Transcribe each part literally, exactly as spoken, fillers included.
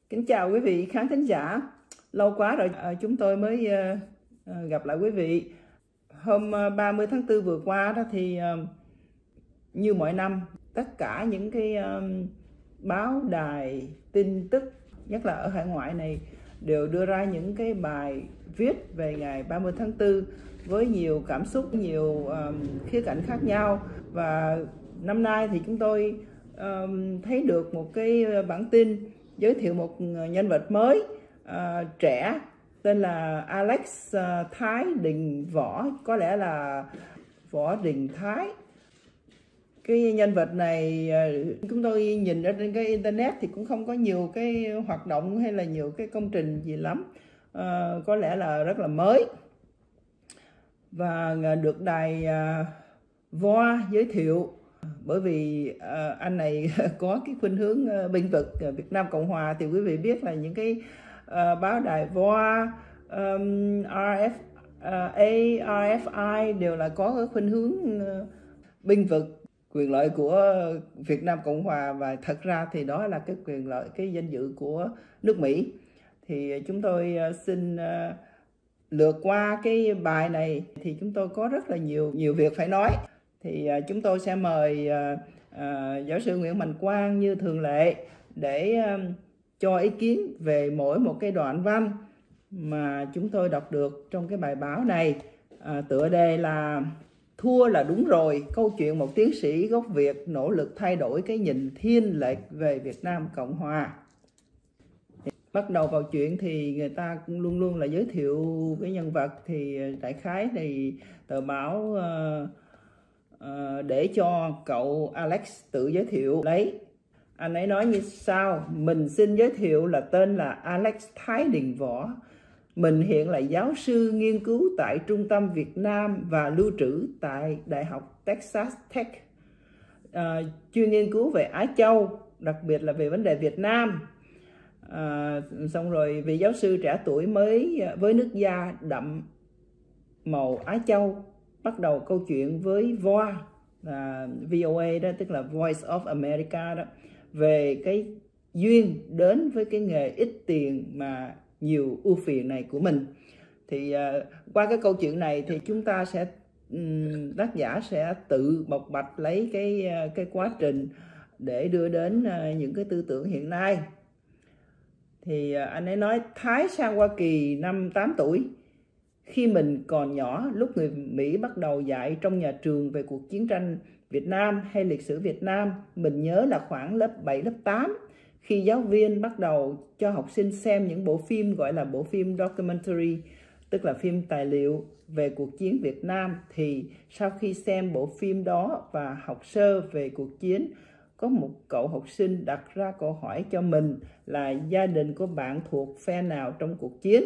Kính chào quý vị khán thính giả. Lâu quá rồi à, chúng tôi mới à, gặp lại quý vị. Hôm ba mươi tháng tư vừa qua đó thì à, như mọi năm, tất cả những cái à, báo đài tin tức, nhất là ở hải ngoại này, đều đưa ra những cái bài viết về ngày ba mươi tháng tư với nhiều cảm xúc, nhiều uh, khía cạnh khác nhau. Và năm nay thì chúng tôi uh, thấy được một cái bản tin giới thiệu một nhân vật mới, uh, trẻ, tên là Alex uh, Thái Đình Võ, có lẽ là Võ Đình Thái. Cái nhân vật này chúng tôi nhìn ở trên cái internet thì cũng không có nhiều cái hoạt động hay là nhiều cái công trình gì lắm, à, có lẽ là rất là mới, và được đài uh, vê o a giới thiệu bởi vì uh, anh này có cái khuynh hướng uh, bênh vực uh, Việt Nam Cộng Hòa. Thì quý vị biết là những cái uh, báo đài vê o a, um, rờ ép a, rờ ép i đều là có cái khuynh hướng uh, bênh vực quyền lợi của Việt Nam Cộng Hòa, và thật ra thì đó là cái quyền lợi, cái danh dự của nước Mỹ. Thì chúng tôi xin uh, lượt qua cái bài này, thì chúng tôi có rất là nhiều nhiều việc phải nói. Thì uh, chúng tôi sẽ mời uh, uh, giáo sư Nguyễn Mạnh Quang như thường lệ để uh, cho ý kiến về mỗi một cái đoạn văn mà chúng tôi đọc được trong cái bài báo này. Uh, tựa đề là "Thua là đúng rồi, câu chuyện một tiến sĩ gốc Việt nỗ lực thay đổi cái nhìn thiên lệch về Việt Nam Cộng Hòa." Bắt đầu vào chuyện thì người ta cũng luôn luôn là giới thiệu cái nhân vật. Thì đại khái thì tờ báo uh, uh, để cho cậu Alex tự giới thiệu lấy. Anh ấy nói như sau: "Mình xin giới thiệu là tên là Alex Thái Đình Võ. Mình hiện là giáo sư nghiên cứu tại Trung tâm Việt Nam và lưu trữ tại Đại học Texas Tech, à, chuyên nghiên cứu về Á Châu, đặc biệt là về vấn đề Việt Nam. À, xong rồi vị giáo sư trẻ tuổi mới với nước da đậm màu Á Châu bắt đầu câu chuyện với vê o a, à, vê o a đó, tức là Voice of America đó, về cái duyên đến với cái nghề ít tiền mà nhiều ưu phiền này của mình. Thì uh, qua cái câu chuyện này thì chúng ta sẽ um, tác giả sẽ tự bộc bạch lấy cái uh, cái quá trình để đưa đến uh, những cái tư tưởng hiện nay. Thì uh, anh ấy nói: "Thái sang Hoa Kỳ năm tám tuổi. Khi mình còn nhỏ, lúc người Mỹ bắt đầu dạy trong nhà trường về cuộc chiến tranh Việt Nam hay lịch sử Việt Nam, mình nhớ là khoảng lớp bảy, lớp tám, khi giáo viên bắt đầu cho học sinh xem những bộ phim gọi là bộ phim documentary, tức là phim tài liệu về cuộc chiến Việt Nam, thì sau khi xem bộ phim đó và học sơ về cuộc chiến, có một cậu học sinh đặt ra câu hỏi cho mình là gia đình của bạn thuộc phe nào trong cuộc chiến."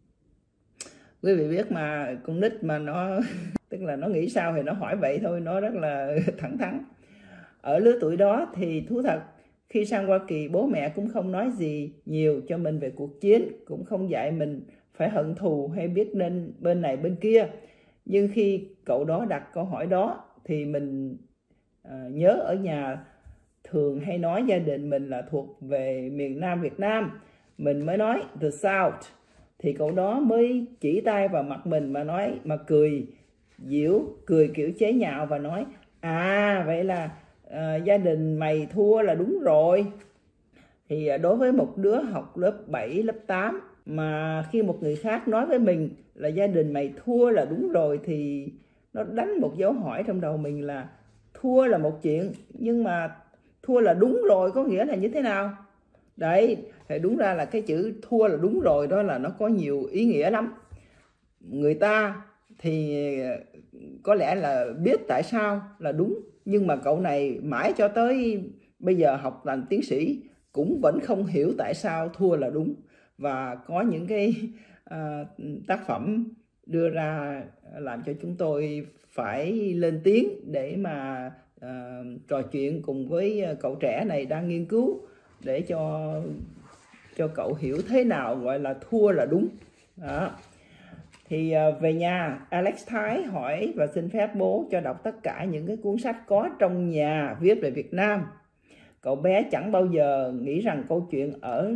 Quý vị biết mà, con nít mà nó tức là nó nghĩ sao thì nó hỏi vậy thôi, nó rất là thẳng thắn. Ở lứa tuổi đó thì thú thật, khi sang Hoa Kỳ, bố mẹ cũng không nói gì nhiều cho mình về cuộc chiến, cũng không dạy mình phải hận thù hay biết nên bên này bên kia. Nhưng khi cậu đó đặt câu hỏi đó thì mình uh, nhớ ở nhà thường hay nói gia đình mình là thuộc về miền Nam Việt Nam. Mình mới nói the South, thì cậu đó mới chỉ tay vào mặt mình mà nói, mà cười giễu, cười kiểu chế nhạo và nói: "À, vậy là À, gia đình mày thua là đúng rồi." Thì đối với một đứa học lớp bảy, lớp tám mà khi một người khác nói với mình là gia đình mày thua là đúng rồi, thì nó đánh một dấu hỏi trong đầu mình là thua là một chuyện, nhưng mà thua là đúng rồi có nghĩa là như thế nào? Đấy, thì đúng ra là cái chữ thua là đúng rồi đó là nó có nhiều ý nghĩa lắm. Người ta thì có lẽ là biết tại sao là đúng, nhưng mà cậu này mãi cho tới bây giờ học làm tiến sĩ cũng vẫn không hiểu tại sao thua là đúng. Và có những cái uh, tác phẩm đưa ra làm cho chúng tôi phải lên tiếng để mà uh, trò chuyện cùng với cậu trẻ này đang nghiên cứu, để cho cho cậu hiểu thế nào gọi là thua là đúng đó. Thì về nhà, Alex Thái hỏi và xin phép bố cho đọc tất cả những cái cuốn sách có trong nhà viết về Việt Nam. Cậu bé chẳng bao giờ nghĩ rằng câu chuyện ở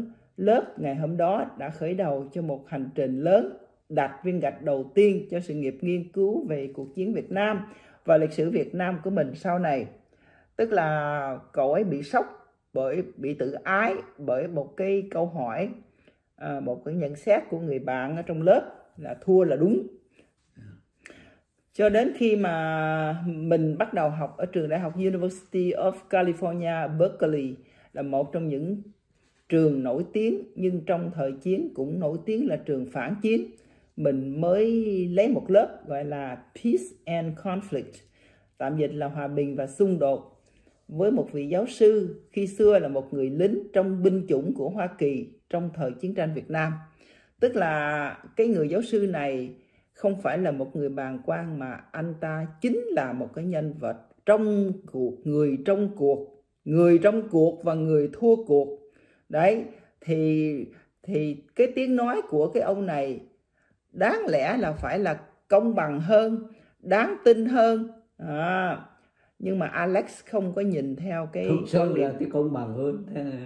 lớp ngày hôm đó đã khởi đầu cho một hành trình lớn, đặt viên gạch đầu tiên cho sự nghiệp nghiên cứu về cuộc chiến Việt Nam và lịch sử Việt Nam của mình sau này. Tức là cậu ấy bị sốc bởi bị tự ái bởi một cái câu hỏi, à, một cái nhận xét của người bạn ở trong lớp là thua là đúng. Cho đến khi mà mình bắt đầu học ở trường đại học University of California, Berkeley, là một trong những trường nổi tiếng nhưng trong thời chiến cũng nổi tiếng là trường phản chiến, mình mới lấy một lớp gọi là Peace and Conflict, tạm dịch là hòa bình và xung đột, với một vị giáo sư khi xưa là một người lính trong binh chủng của Hoa Kỳ trong thời chiến tranh Việt Nam. Tức là cái người giáo sư này không phải là một người bàng quan, mà anh ta chính là một cái nhân vật trong cuộc, người trong cuộc, người trong cuộc và người thua cuộc. Đấy, thì thì cái tiếng nói của cái ông này đáng lẽ là phải là công bằng hơn, đáng tin hơn. À, nhưng mà Alex không có nhìn theo cái thực sự là cái công bằng hơn.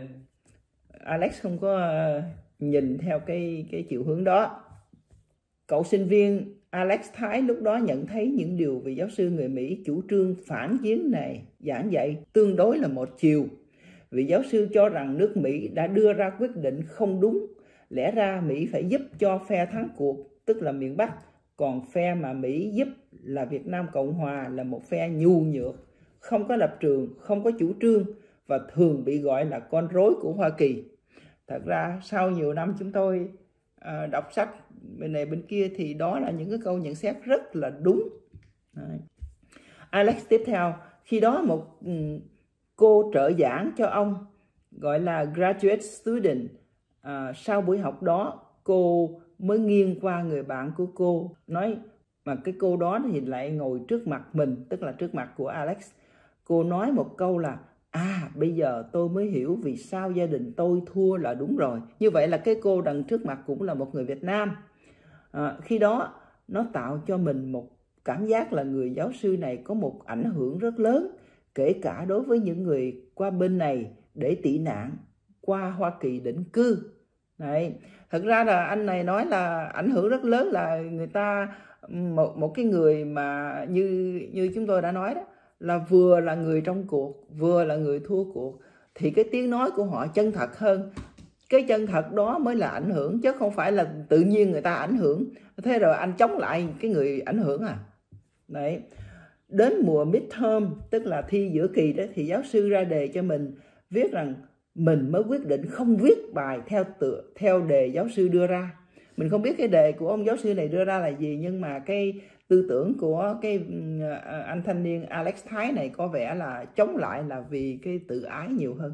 Alex không có nhìn theo cái cái chiều hướng đó. Cậu sinh viên Alex Thái lúc đó nhận thấy những điều vị giáo sư người Mỹ chủ trương phản chiến này giảng dạy tương đối là một chiều. Vị giáo sư cho rằng nước Mỹ đã đưa ra quyết định không đúng. Lẽ ra Mỹ phải giúp cho phe thắng cuộc, tức là miền Bắc. Còn phe mà Mỹ giúp là Việt Nam Cộng Hòa là một phe nhu nhược, không có lập trường, không có chủ trương và thường bị gọi là con rối của Hoa Kỳ. Thật ra sau nhiều năm chúng tôi uh, đọc sách bên này bên kia thì đó là những cái câu nhận xét rất là đúng. Đấy. Alex tiếp theo, khi đó một um, cô trợ giảng cho ông gọi là graduate student. À, sau buổi học đó cô mới nghiêng qua người bạn của cô, nói mà cái cô đó thì lại ngồi trước mặt mình, tức là trước mặt của Alex. Cô nói một câu là à, bây giờ tôi mới hiểu vì sao gia đình tôi thua là đúng rồi. Như vậy là cái cô đằng trước mặt cũng là một người Việt Nam. À, khi đó nó tạo cho mình một cảm giác là người giáo sư này có một ảnh hưởng rất lớn, kể cả đối với những người qua bên này để tị nạn, qua Hoa Kỳ định cư. Đấy. Thật ra là anh này nói là ảnh hưởng rất lớn, là người ta một, một cái người mà như như chúng tôi đã nói đó, là vừa là người trong cuộc, vừa là người thua cuộc, thì cái tiếng nói của họ chân thật hơn. Cái chân thật đó mới là ảnh hưởng, chứ không phải là tự nhiên người ta ảnh hưởng. Thế rồi anh chống lại cái người ảnh hưởng à? Đấy. Đến mùa midterm, tức là thi giữa kỳ đó, thì giáo sư ra đề cho mình viết rằng mình mới quyết định không viết bài theo tựa, theo đề giáo sư đưa ra. Mình không biết cái đề của ông giáo sư này đưa ra là gì, nhưng mà cái tư tưởng của cái anh thanh niên Alex Thái này có vẻ là chống lại là vì cái tự ái nhiều hơn.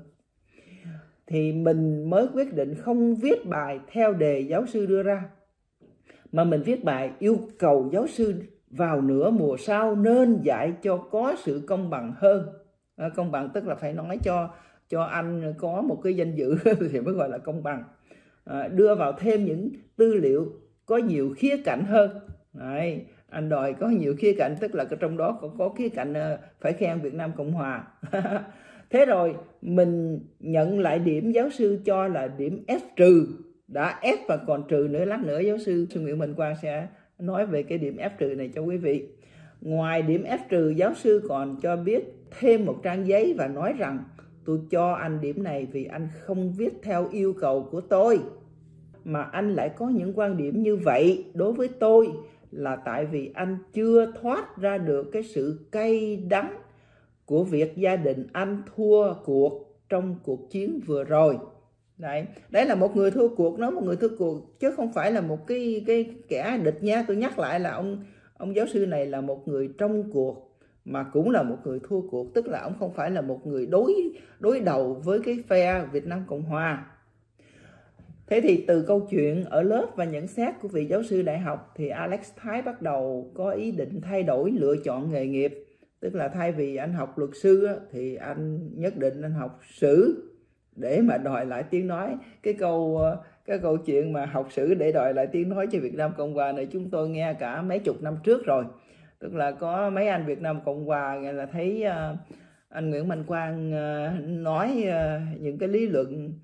Thì mình mới quyết định không viết bài theo đề giáo sư đưa ra, mà mình viết bài yêu cầu giáo sư vào nửa mùa sau nên dạy cho có sự công bằng hơn. À, công bằng tức là phải nói cho cho anh có một cái danh dự thì mới gọi là công bằng. À, đưa vào thêm những tư liệu có nhiều khía cạnh hơn. Đấy, anh đòi có nhiều khía cạnh, tức là trong đó có, có khía cạnh phải khen Việt Nam Cộng Hòa. Thế rồi mình nhận lại điểm giáo sư cho là điểm F trừ, đã F và còn trừ nữa, lát nữa giáo sư Nguyễn Minh Quang sẽ nói về cái điểm F trừ này cho quý vị. Ngoài điểm F trừ, giáo sư còn cho biết thêm một trang giấy và nói rằng tôi cho anh điểm này vì anh không viết theo yêu cầu của tôi, mà anh lại có những quan điểm như vậy đối với tôi là tại vì anh chưa thoát ra được cái sự cay đắng của việc gia đình anh thua cuộc trong cuộc chiến vừa rồi. Đấy, đấy là một người thua cuộc, nói một người thua cuộc chứ không phải là một cái cái kẻ địch nha. Tôi nhắc lại là ông ông giáo sư này là một người trong cuộc mà cũng là một người thua cuộc, tức là ông không phải là một người đối đối đầu với cái phe Việt Nam Cộng Hòa. Thế thì từ câu chuyện ở lớp và nhận xét của vị giáo sư đại học thì Alex Thái bắt đầu có ý định thay đổi lựa chọn nghề nghiệp. Tức là thay vì anh học luật sư thì anh nhất định anh học sử để mà đòi lại tiếng nói. Cái câu cái câu chuyện mà học sử để đòi lại tiếng nói cho Việt Nam Cộng Hòa này chúng tôi nghe cả mấy chục năm trước rồi. Tức là có mấy anh Việt Nam Cộng Hòa nghe là thấy uh, anh Nguyễn Minh Quang uh, nói uh, những cái lý luận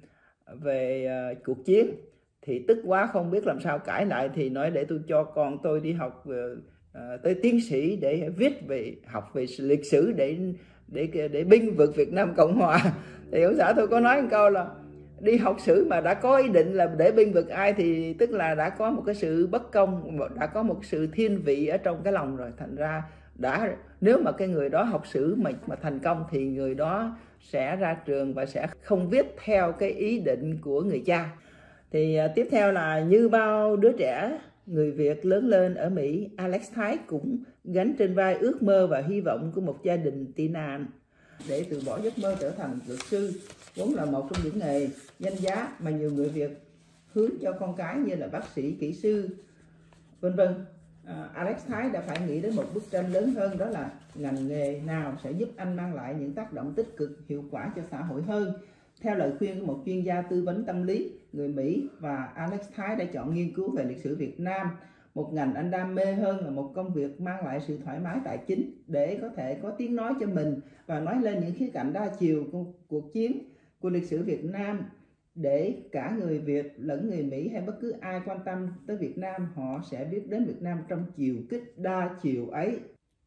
về uh, cuộc chiến thì tức quá không biết làm sao cãi lại, thì nói để tôi cho con tôi đi học uh, uh, tới tiến sĩ để viết về học về lịch sử để để để binh vực Việt Nam Cộng Hòa. Thì ông xã tôi có nói một câu là đi học sử mà đã có ý định là để binh vực ai thì tức là đã có một cái sự bất công, đã có một sự thiên vị ở trong cái lòng rồi. Thành ra đã nếu mà cái người đó học sử mà mà thành công thì người đó sẽ ra trường và sẽ không viết theo cái ý định của người cha. Thì uh, tiếp theo là như bao đứa trẻ người Việt lớn lên ở Mỹ, Alex Thái cũng gánh trên vai ước mơ và hy vọng của một gia đình tị nạn để từ bỏ giấc mơ trở thành luật sư, vốn là một trong những nghề danh giá mà nhiều người Việt hướng cho con cái như là bác sĩ, kỹ sư, vân vân. À, Alex Thái đã phải nghĩ đến một bức tranh lớn hơn, đó là ngành nghề nào sẽ giúp anh mang lại những tác động tích cực, hiệu quả cho xã hội hơn. Theo lời khuyên của một chuyên gia tư vấn tâm lý người Mỹ, và Alex Thái đã chọn nghiên cứu về lịch sử Việt Nam, một ngành anh đam mê hơn là một công việc mang lại sự thoải mái tài chính, để có thể có tiếng nói cho mình và nói lên những khía cạnh đa chiều của cuộc chiến của lịch sử Việt Nam, để cả người Việt lẫn người Mỹ hay bất cứ ai quan tâm tới Việt Nam, họ sẽ biết đến Việt Nam trong chiều kích đa chiều ấy.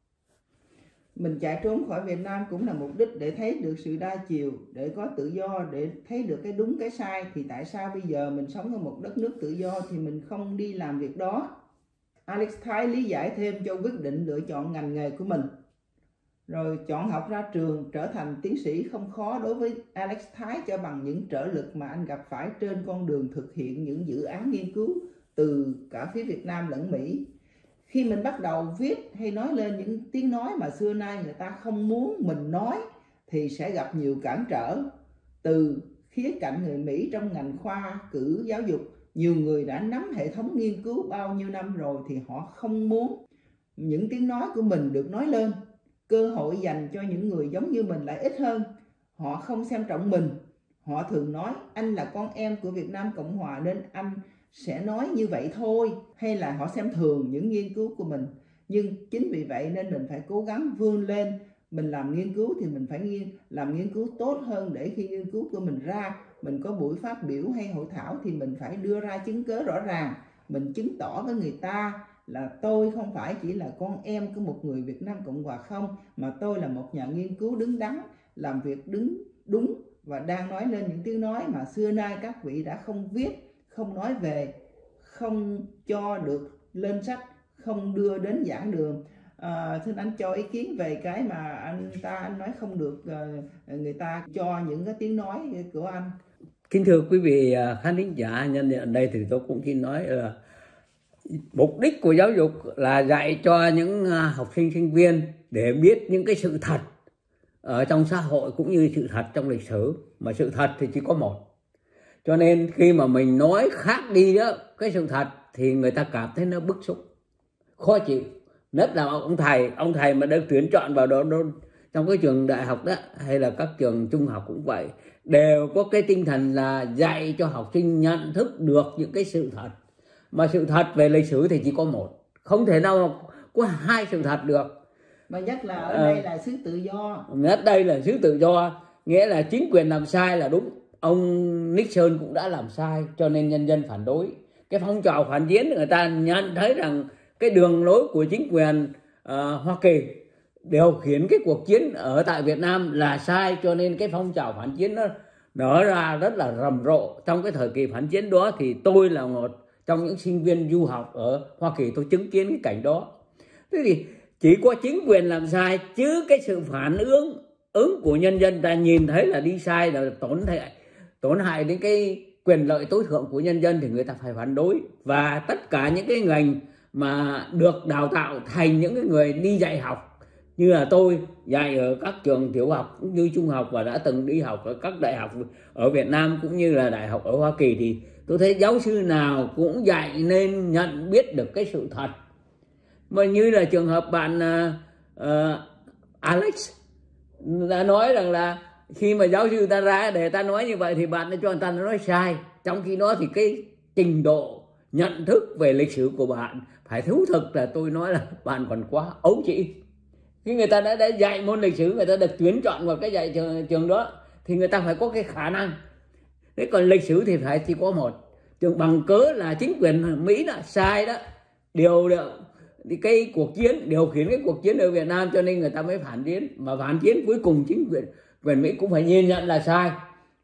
Mình chạy trốn khỏi Việt Nam cũng là mục đích để thấy được sự đa chiều, để có tự do, để thấy được cái đúng cái sai. Thì tại sao bây giờ mình sống ở một đất nước tự do thì mình không đi làm việc đó? Alex Thái lý giải thêm cho quyết định lựa chọn ngành nghề của mình. Rồi chọn học ra trường trở thành tiến sĩ không khó đối với Alex Thái, cho bằng những trở lực mà anh gặp phải trên con đường thực hiện những dự án nghiên cứu từ cả phía Việt Nam lẫn Mỹ. Khi mình bắt đầu viết hay nói lên những tiếng nói mà xưa nay người ta không muốn mình nói thì sẽ gặp nhiều cản trở. Từ khía cạnh người Mỹ trong ngành khoa cử giáo dục, nhiều người đã nắm hệ thống nghiên cứu bao nhiêu năm rồi thì họ không muốn những tiếng nói của mình được nói lên. Cơ hội dành cho những người giống như mình lại ít hơn. Họ không xem trọng mình. Họ thường nói anh là con em của Việt Nam Cộng Hòa nên anh sẽ nói như vậy thôi. Hay là họ xem thường những nghiên cứu của mình. Nhưng chính vì vậy nên mình phải cố gắng vươn lên. Mình làm nghiên cứu thì mình phải nghiên, làm nghiên cứu tốt hơn, để khi nghiên cứu của mình ra, mình có buổi phát biểu hay hội thảo thì mình phải đưa ra chứng cớ rõ ràng. Mình chứng tỏ với người ta là tôi không phải chỉ là con em của một người Việt Nam Cộng Hòa không, mà tôi là một nhà nghiên cứu đứng đắn, làm việc đứng đúng và đang nói lên những tiếng nói mà xưa nay các vị đã không viết, không nói về, không cho được lên sách, không đưa đến giảng đường. À, xin anh cho ý kiến về cái mà anh ta anh nói không được uh, người ta cho những cái tiếng nói của anh. Kính thưa quý vị khán thính giả, nhân ở đây thì tôi cũng xin nói là mục đích của giáo dục là dạy cho những học sinh sinh viên để biết những cái sự thật ở trong xã hội cũng như sự thật trong lịch sử, mà sự thật thì chỉ có một. Cho nên khi mà mình nói khác đi đó cái sự thật thì người ta cảm thấy nó bức xúc, khó chịu. Nhất là ông thầy, ông thầy mà được tuyển chọn vào đó, đó trong cái trường đại học đó hay là các trường trung học cũng vậy, đều có cái tinh thần là dạy cho học sinh nhận thức được những cái sự thật. Mà sự thật về lịch sử thì chỉ có một, không thể nào có hai sự thật được. Mà nhất là ở đây là xứ tự do. Nhất đây là xứ tự do, nghĩa là chính quyền làm sai là đúng. Ông Nixon cũng đã làm sai cho nên nhân dân phản đối. Cái phong trào phản chiến người ta nhận thấy rằng cái đường lối của chính quyền uh, Hoa Kỳ điều khiển cái cuộc chiến ở tại Việt Nam là sai, cho nên cái phong trào phản chiến nó nở ra rất là rầm rộ. Trong cái thời kỳ phản chiến đó thì tôi là một trong những sinh viên du học ở Hoa Kỳ, tôi chứng kiến cái cảnh đó. Thế thì chỉ có chính quyền làm sai, chứ cái sự phản ứng ứng của nhân dân ta nhìn thấy là đi sai, là tổn hại tổn hại đến cái quyền lợi tối thượng của nhân dân thì người ta phải phản đối. Và tất cả những cái ngành mà được đào tạo thành những cái người đi dạy học, như là tôi dạy ở các trường tiểu học cũng như trung học và đã từng đi học ở các đại học ở Việt Nam cũng như là đại học ở Hoa Kỳ, thì tôi thấy giáo sư nào cũng dạy nên nhận biết được cái sự thật. Mà như là trường hợp bạn uh, uh, Alex đã nói rằng là khi mà giáo sư ta ra để ta nói như vậy thì bạn đã cho người ta nói sai. Trong khi đó thì cái trình độ nhận thức về lịch sử của bạn phải thú thực là tôi nói là bạn còn quá ấu trĩ. Khi người ta đã, đã dạy môn lịch sử, người ta được tuyển chọn vào cái dạy trường, trường đó thì người ta phải có cái khả năng. Thế còn lịch sử thì phải chỉ có một, trường bằng cớ là chính quyền Mỹ đã sai đó, điều được cái cuộc chiến, điều khiển cái cuộc chiến ở Việt Nam, cho nên người ta mới phản chiến. Mà phản chiến cuối cùng chính quyền quyền Mỹ cũng phải nhìn nhận là sai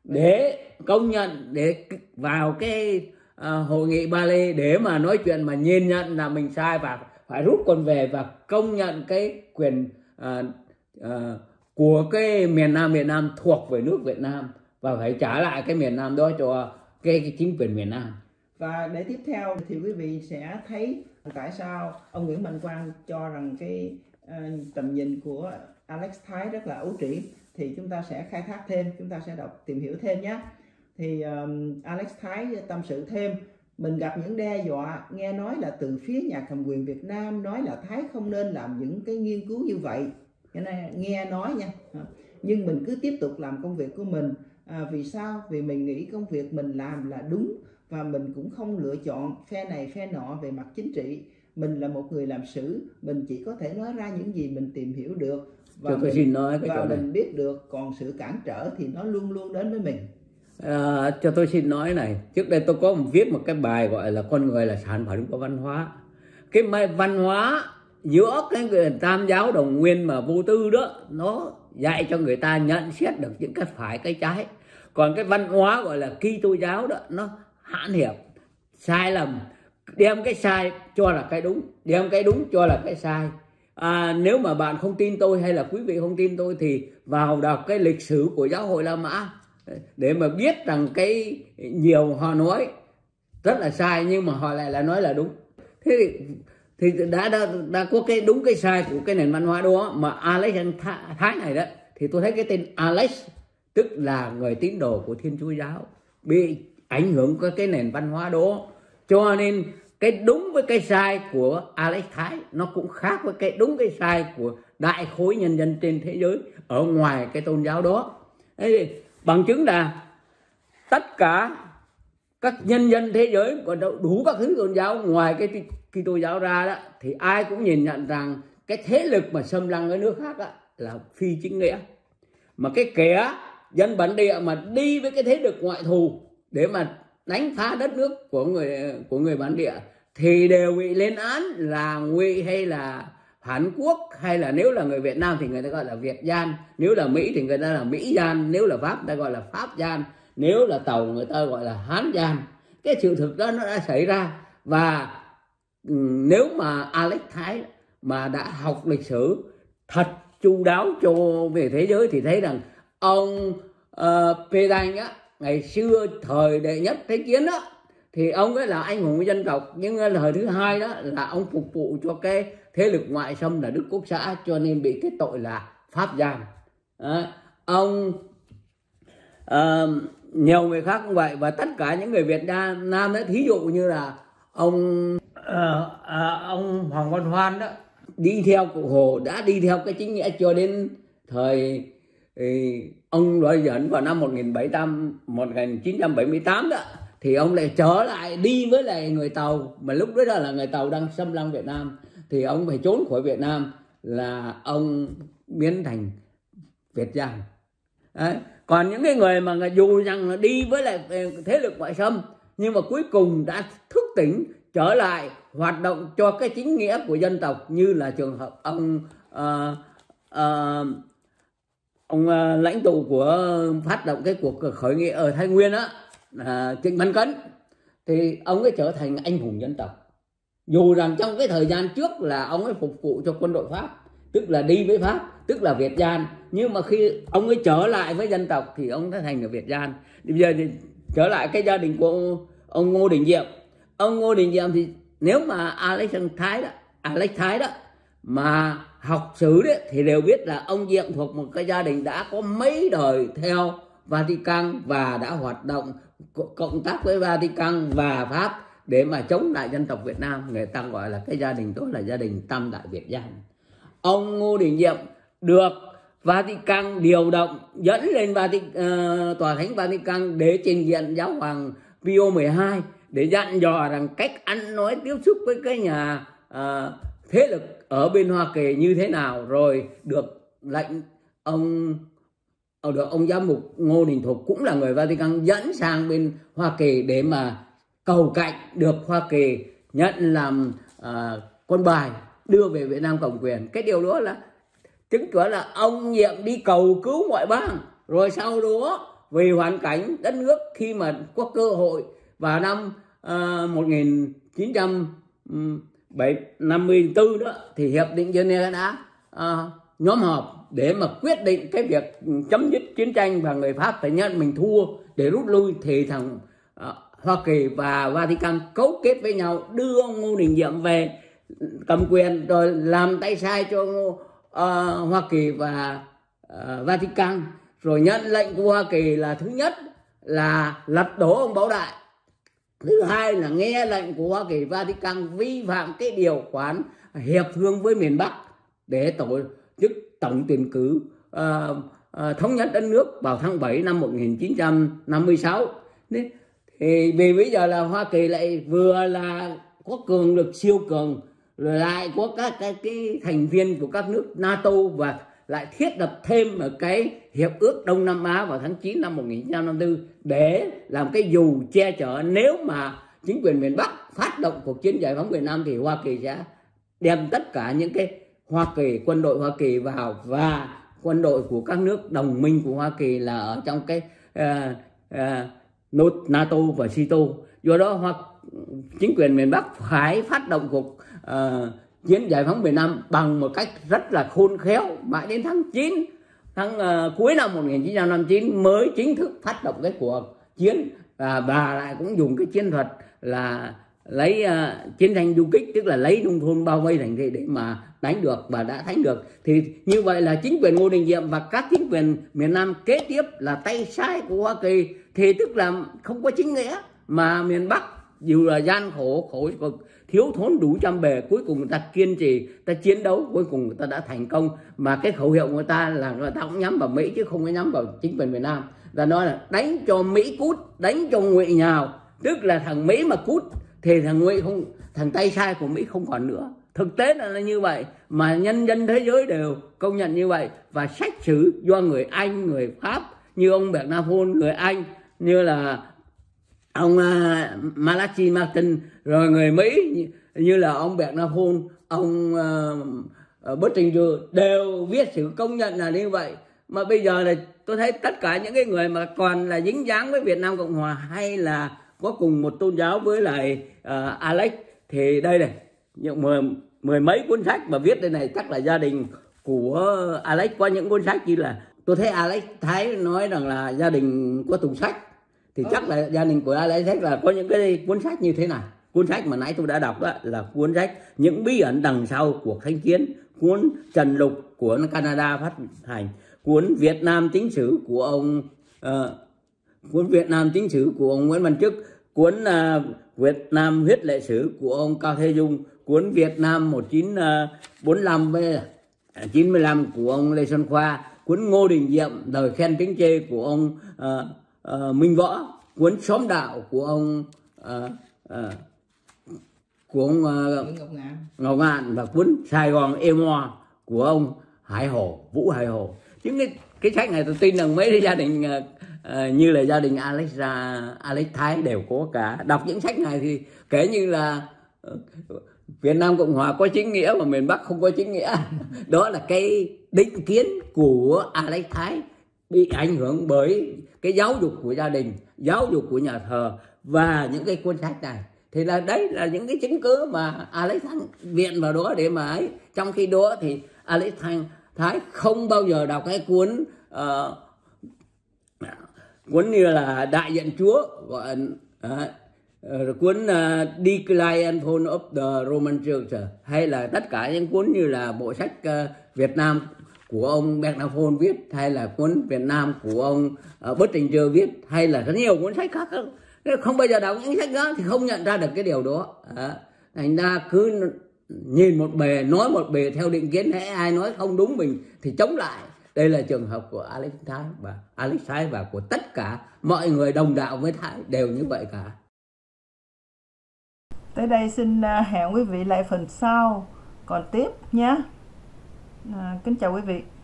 để công nhận, để vào cái uh, hội nghị Ba Lê để mà nói chuyện, mà nhìn nhận là mình sai và phải rút quân về và công nhận cái quyền uh, uh, của cái miền Nam Việt Nam thuộc về nước Việt Nam, và phải trả lại cái miền Nam đó cho cái, cái chính quyền miền Nam. Và để tiếp theo thì quý vị sẽ thấy tại sao ông Nguyễn Mạnh Quang cho rằng cái uh, tầm nhìn của Alex Thái rất là ấu trĩ, thì chúng ta sẽ khai thác thêm, chúng ta sẽ đọc tìm hiểu thêm nhé. Thì um, Alex Thái tâm sự thêm, mình gặp những đe dọa, nghe nói là từ phía nhà cầm quyền Việt Nam nói là Thái không nên làm những cái nghiên cứu như vậy, cái này nghe nói nha, nhưng mình cứ tiếp tục làm công việc của mình. À, vì sao? Vì mình nghĩ công việc mình làm là đúng, và mình cũng không lựa chọn phe này phe nọ về mặt chính trị. Mình là một người làm sử, mình chỉ có thể nói ra những gì mình tìm hiểu được và, tôi mình, xin nói cái và chỗ này. mình biết được, còn sự cản trở thì nó luôn luôn đến với mình. À, cho tôi xin nói này, trước đây tôi có một viết một cái bài gọi là con người là sản phẩm của văn hóa. Cái văn hóa giữa cái người Tam giáo đồng nguyên mà vô tư đó, nó dạy cho người ta nhận xét được những cái phải cái trái. Còn cái văn hóa gọi là Kitô giáo đó, nó hạn hẹp, sai lầm, đem cái sai cho là cái đúng, đem cái đúng cho là cái sai. À, nếu mà bạn không tin tôi hay là quý vị không tin tôi thì vào đọc cái lịch sử của giáo hội La Mã để mà biết rằng cái nhiều họ nói rất là sai nhưng mà họ lại là nói là đúng. Thế thì, thì đã, đã đã có cái đúng cái sai của cái nền văn hóa đó. Mà Alex Thái này đó, thì tôi thấy cái tên Alex tức là người tín đồ của Thiên Chúa giáo bị ảnh hưởng của cái nền văn hóa đó, cho nên cái đúng với cái sai của Alex Thái nó cũng khác với cái đúng cái sai của đại khối nhân dân trên thế giới ở ngoài cái tôn giáo đó. Thế bằng chứng là tất cả các nhân dân thế giới còn đủ các thứ tôn giáo ngoài cái Kitô giáo ra đó, thì ai cũng nhìn nhận rằng cái thế lực mà xâm lăng cái nước khác đó là phi chính nghĩa. Mà cái kẻ dân bản địa mà đi với cái thế lực ngoại thù để mà đánh phá đất nước của người của người bản địa thì đều bị lên án là ngụy hay là phản quốc, hay là nếu là người Việt Nam thì người ta gọi là Việt gian, nếu là Mỹ thì người ta là Mỹ gian, nếu là Pháp người ta gọi là Pháp gian, nếu là Tàu người ta gọi là Hán gian. Cái sự thực đó nó đã xảy ra. Và nếu mà Alex Thái mà đã học lịch sử thật chu đáo cho về thế giới thì thấy rằng ông uh, Pétain á, ngày xưa thời đệ nhất thế chiến đó, thì ông ấy là anh hùng của dân tộc, nhưng thời thứ hai đó là ông phục vụ cho cái thế lực ngoại xâm là Đức Quốc xã, cho nên bị cái tội là Pháp gian. À, ông uh, nhiều người khác cũng vậy, và tất cả những người Việt Nam Nam đó, thí dụ như là ông uh, uh, ông Hoàng Văn Hoan đó, đi theo cụ Hồ, đã đi theo cái chính nghĩa cho đến thời thì ông loại dẫn vào năm một nghìn chín trăm bảy mươi tám đó, thì ông lại trở lại đi với lại người Tàu, mà lúc đó là người Tàu đang xâm lăng Việt Nam, thì ông phải trốn khỏi Việt Nam, là ông biến thành Việt gian. Đấy. Còn những cái người mà dù rằng là đi với lại thế lực ngoại xâm nhưng mà cuối cùng đã thức tỉnh trở lại hoạt động cho cái chính nghĩa của dân tộc, như là trường hợp ông uh, uh, ông uh, lãnh tụ của phát động cái cuộc khởi nghĩa ở Thái Nguyên á, uh, Trịnh Văn Cấn, thì ông ấy trở thành anh hùng dân tộc, dù rằng trong cái thời gian trước là ông ấy phục vụ cho quân đội Pháp, tức là đi với Pháp, tức là Việt gian, nhưng mà khi ông ấy trở lại với dân tộc thì ông đã thành người Việt gian. Bây giờ thì trở lại cái gia đình của ông, ông Ngô Đình Diệm. Ông Ngô Đình Diệm thì nếu mà Alex Thái đó, Alex Thái đó mà học sử đấy thì đều biết là ông Diệm thuộc một cái gia đình đã có mấy đời theo Vatican và đã hoạt động cộng tác với Vatican và Pháp để mà chống lại dân tộc Việt Nam. Người ta gọi là cái gia đình đó là gia đình Tam Đại Việt gian. Ông Ngô Đình Diệm được Vatican điều động dẫn lên Vatican, uh, tòa thánh Vatican để trình diện giáo hoàng Pio mười hai để dặn dò rằng cách ăn nói tiếp xúc với cái nhà uh, thế lực ở bên Hoa Kỳ như thế nào, rồi được lệnh ông được ông giám mục Ngô Đình Thục cũng là người Vatican dẫn sang bên Hoa Kỳ để mà cầu cạnh được Hoa Kỳ nhận làm uh, con bài đưa về Việt Nam cầm quyền. Cái điều đó là chứng tỏ là ông Nhiệm đi cầu cứu ngoại bang, rồi sau đó vì hoàn cảnh đất nước khi mà có cơ hội vào năm uh, một nghìn chín trăm năm mươi tư đó thì hiệp định Geneva đã uh, nhóm họp để mà quyết định cái việc chấm dứt chiến tranh và người Pháp phải nhận mình thua để rút lui. Thì thằng uh, Hoa Kỳ và Vatican cấu kết với nhau đưa Ngô Đình Diệm về cầm quyền, rồi làm tay sai cho uh, Hoa Kỳ và uh, Vatican, rồi nhận lệnh của Hoa Kỳ là thứ nhất là lật đổ ông Bảo Đại, thứ hai là nghe lệnh của Hoa Kỳ Vatican vi phạm cái điều khoản hiệp thương với miền Bắc để tổ chức tổng tuyển cử uh, uh, thống nhất đất nước vào tháng bảy năm một nghìn chín trăm năm mươi sáu. Nên, thì vì bây giờ là Hoa Kỳ lại vừa là có cường lực siêu cường, rồi lại có các cái, cái thành viên của các nước NATO và lại thiết lập thêm một cái hiệp ước Đông Nam Á vào tháng chín năm một nghìn chín trăm năm mươi tư để làm cái dù che chở nếu mà chính quyền miền Bắc phát động cuộc chiến giải phóng Việt Nam thì Hoa Kỳ sẽ đem tất cả những cái Hoa Kỳ, quân đội Hoa Kỳ vào, và quân đội của các nước đồng minh của Hoa Kỳ là ở trong cái uh, uh, NATO và xê i tô. Do đó Hoa, chính quyền miền Bắc phải phát động cuộc uh, chiến giải phóng Việt Nam bằng một cách rất là khôn khéo. Mãi đến tháng chín, tháng uh, cuối năm một nghìn chín trăm năm mươi chín mới chính thức phát động cái cuộc chiến, và bà lại cũng dùng cái chiến thuật là lấy uh, chiến tranh du kích, tức là lấy nông thôn bao vây thành thị để mà đánh được, và đã đánh được. Thì như vậy là chính quyền Ngô Đình Diệm và các chính quyền miền Nam kế tiếp là tay sai của Hoa Kỳ, thì tức là không có chính nghĩa, mà miền Bắc dù là gian khổ khổ cực thiếu thốn đủ trăm bề, cuối cùng người ta kiên trì, ta chiến đấu, cuối cùng người ta đã thành công. Mà cái khẩu hiệu của người ta là người ta cũng nhắm vào Mỹ chứ không có nhắm vào chính quyền miền Nam. Ta nói là đánh cho Mỹ cút, đánh cho Ngụy nhào, tức là thằng Mỹ mà cút thì thằng Ngụy không, thằng tay sai của Mỹ không còn nữa. Thực tế là như vậy, mà nhân dân thế giới đều công nhận như vậy, và sách sử do người Anh, người Pháp như ông Bernard-Pol người Anh, như là ông uh, Malachi Martin, rồi người Mỹ như là ông Bernard-Pol, ông uh, uh, Buttigieg đều viết sử công nhận là như vậy. Mà bây giờ là tôi thấy tất cả những cái người mà còn là dính dáng với Việt Nam Cộng Hòa hay là có cùng một tôn giáo với lại uh, Alex, thì đây này, những mười, mười mấy cuốn sách mà viết đây này, chắc là gia đình của Alex có những cuốn sách. Như là tôi thấy Alex Thái nói rằng là gia đình có tủ sách, thì chắc là gia đình của Alex là có những cái cuốn sách như thế này. Cuốn sách mà nãy tôi đã đọc đó là cuốn sách Những bí ẩn đằng sau cuộc kháng chiến, cuốn Trần Lục của Canada phát hành, cuốn Việt Nam chính sử của ông uh, cuốn Việt Nam chính sử của ông Nguyễn Văn Chức, cuốn uh, Việt Nam huyết lệ sử của ông Cao Thế Dung, cuốn Việt Nam một nghìn chín trăm bốn mươi lăm với chín mươi lăm của ông Lê Xuân Khoa, cuốn Ngô Đình Diệm đời khen tiếng chê của ông uh, uh, Minh Võ, cuốn Xóm Đạo của ông uh, uh, của ông uh, Ngọc Ngạn, và cuốn Sài Gòn êm hoa của ông Hải Hồ, Vũ Hải Hồ. Những cái cái sách này tôi tin rằng mấy gia đình uh, uh, như là gia đình Alex Alex Thái đều có cả. Đọc những sách này thì kể như là uh, Việt Nam Cộng Hòa có chính nghĩa mà miền Bắc không có chính nghĩa. Đó là cái định kiến của Alex Thái bị ảnh hưởng bởi cái giáo dục của gia đình, giáo dục của nhà thờ và những cái cuốn sách này. Thì là đấy là những cái chứng cứ mà Alex viện vào đó để mà ấy. Trong khi đó thì Alex Thái không bao giờ đọc cái cuốn uh, cuốn như là Đại Diện Chúa, gọi uh, uh, cuốn uh, Decline and Fall of the Roman Church, hay là tất cả những cuốn như là bộ sách uh, Việt Nam của ông Bernard-Pol viết, hay là cuốn Việt Nam của ông uh, Buttigieg viết, hay là rất nhiều cuốn sách khác. Không bao giờ đọc những sách đó thì không nhận ra được cái điều đó. À, thành ra cứ nhìn một bề, nói một bề theo định kiến, hễ ai nói không đúng mình thì chống lại. Đây là trường hợp của Alex Thái và Alex Thái và của tất cả mọi người đồng đạo với Thái đều như vậy cả. Tới đây xin hẹn quý vị lại phần sau còn tiếp nhé. À, kính chào quý vị.